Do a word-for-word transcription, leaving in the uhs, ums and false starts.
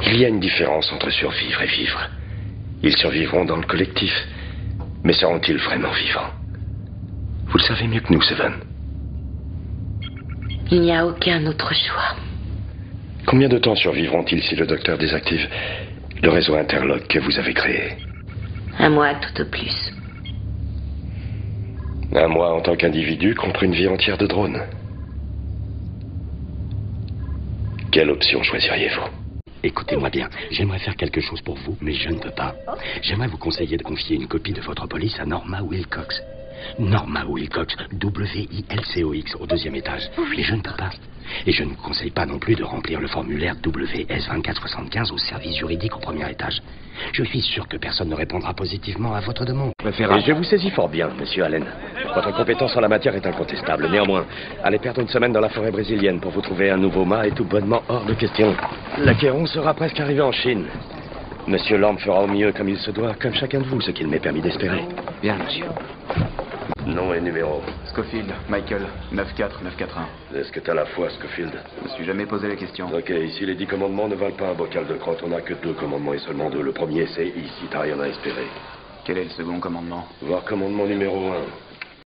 Il y a une différence entre survivre et vivre. Ils survivront dans le collectif, mais seront-ils vraiment vivants? Vous le savez mieux que nous, Seven. Il n'y a aucun autre choix. Combien de temps survivront-ils si le docteur désactive le réseau interlock que vous avez créé? Un mois tout au plus. Un mois en tant qu'individu contre une vie entière de drone. Quelle option choisiriez-vous? Écoutez-moi bien, j'aimerais faire quelque chose pour vous, mais je ne peux pas. J'aimerais vous conseiller de confier une copie de votre police à Norma Wilcox. Norma Wilcox, W I L C O X, au deuxième étage. Mais je ne peux pas. Et je ne vous conseille pas non plus de remplir le formulaire W S vingt-quatre soixante-quinze au service juridique au premier étage. Je suis sûr que personne ne répondra positivement à votre demande. Et je vous saisis fort bien, monsieur Allen. Votre compétence en la matière est incontestable. Néanmoins, aller perdre une semaine dans la forêt brésilienne pour vous trouver un nouveau mât est tout bonnement hors de question. L'Aquéron sera presque arrivé en Chine. Monsieur Lamb fera au mieux comme il se doit, comme chacun de vous, ce qu'il m'est permis d'espérer. Bien, monsieur. Nom et numéro. Scofield, Michael, neuf quatre neuf quatre un. Est-ce que t'as la foi, Scofield? Je me suis jamais posé la question. Ok, ici les dix commandements ne valent pas un bocal de crotte. On n'a que deux commandements et seulement deux. Le premier, c'est ici, t'as rien à espérer. Quel est le second commandement? Voir commandement numéro un.